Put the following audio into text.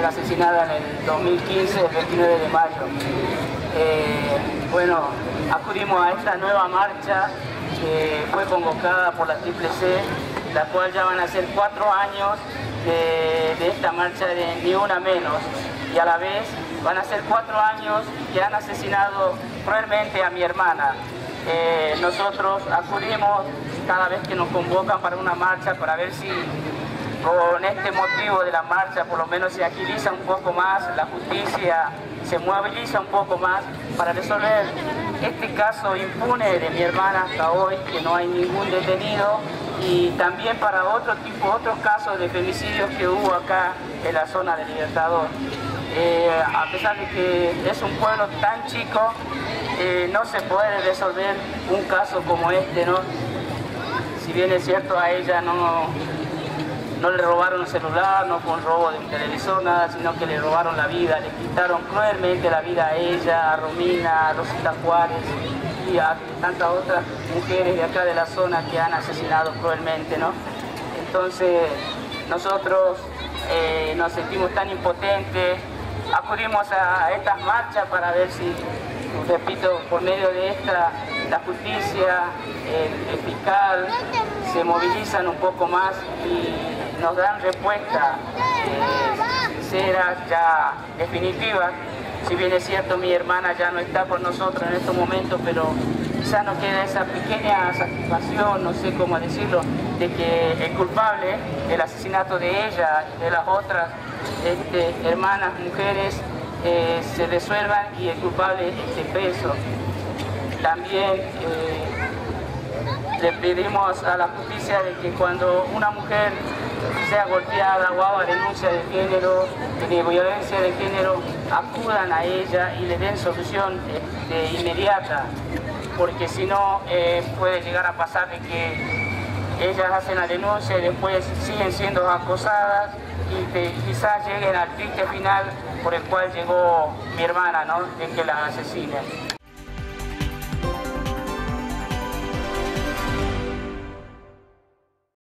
fue asesinada en el 2015, el 29 de mayo. Bueno, acudimos a esta nueva marcha que fue convocada por la Triple C, la cual ya van a ser 4 años de esta marcha de Ni Una Menos, y a la vez van a ser 4 años que han asesinado cruelmente a mi hermana. Nosotros acudimos cada vez que nos convocan para una marcha para ver si con este motivo de la marcha por lo menos se agiliza un poco más la justicia, se moviliza un poco más para resolver este caso impune de mi hermana hasta hoy, que no hay ningún detenido, y también para otros casos de femicidios que hubo acá en la zona de Libertador. A pesar de que es un pueblo tan chico, no se puede resolver un caso como este, ¿no? Si bien es cierto, a ella no le robaron el celular, no fue un robo de un televisor, nada, sino que le robaron la vida, le quitaron cruelmente la vida a ella, a Romina, a Rosita Juárez y a tantas otras mujeres de acá de la zona que han asesinado cruelmente, ¿no? Entonces, nosotros nos sentimos tan impotentes, acudimos a estas marchas para ver si, repito, por medio de esta, la justicia, el fiscal, se movilizan un poco más y nos dan respuestas sinceras, ya definitivas. Si bien es cierto, mi hermana ya no está con nosotros en estos momentos, pero quizá nos queda esa pequeña satisfacción, no sé cómo decirlo, de que el culpable del asesinato de ella y de las otras hermanas, mujeres, se resuelvan y el culpable esté preso. También le pedimos a la justicia de que cuando una mujer sea golpeada o haga denuncia de género, de violencia de género, acudan a ella y le den solución inmediata, porque si no puede llegar a pasar de que ellas hacen la denuncia y después siguen siendo acosadas y quizás lleguen al triste final por el cual llegó mi hermana, ¿no?, de que la asesinen.